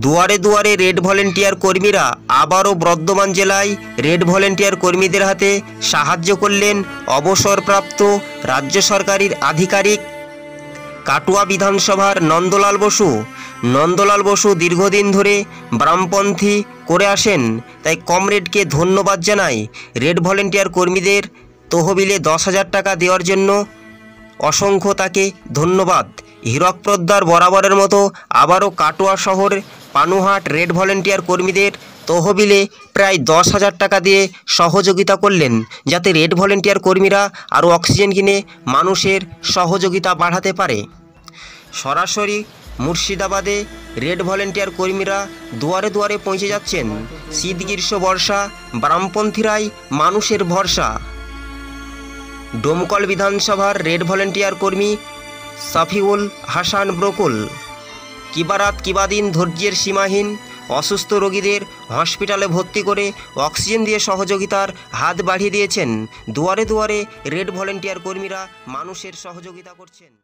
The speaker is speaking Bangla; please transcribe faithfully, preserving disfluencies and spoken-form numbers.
দুয়ারে দুয়ারে রেড ভলেন্টিয়ার কর্মীরা আবারও বর্ধমান জেলায় রেড ভলেন্টিয়ার কর্মীদের হাতে সাহায্য করলেন অবসরপ্রাপ্ত রাজ্য সরকারের আধিকারিক কাটুয়া বিধানসভার নন্দলাল বসু। নন্দলাল বসু দীর্ঘদিন ধরে বামপন্থী করে আসেন, তাই কমরেডকে ধন্যবাদ জানাই। রেড ভলেন্টিয়ার কর্মীদের তহবিলে দশ হাজার টাকা দেওয়ার জন্য অসংখ্য তাকে ধন্যবাদ। হীরক পোদ্দার বরাবরের মতো আবারও কাটোয়া শহর পানুহাট রেড ভলেন্টিয়ার কর্মীদের তহবিলে প্রায় দশ হাজার টাকা দিয়ে সহযোগিতা করলেন, যাতে রেড ভলেন্টিয়ার কর্মীরা আরও অক্সিজেন কিনে মানুষের সহযোগিতা বাড়াতে পারে। সরাসরি মুর্শিদাবাদে রেড ভলেন্টিয়ার কর্মীরা দুয়ারে দুয়ারে পৌঁছে যাচ্ছেন। শীত গ্রীষ্ম বর্ষা বামপন্থীরাই মানুষের ভরসা। ডোমকল বিধানসভার রেড ভলেন্টিয়ার কর্মী সাফিউল হাসান ব্রকুল কিবারাত কিবাদিন ধৈর্যের সীমাহীন অসুস্থ রোগীদের হসপিটালে ভর্তি করে অক্সিজেন দিয়ে সহযোগিতার হাত বাড়িয়ে দিয়েছেন। দুয়ারে দুয়ারে রেড ভলেন্টিয়ার কর্মীরা মানুষের সহযোগিতা করছেন।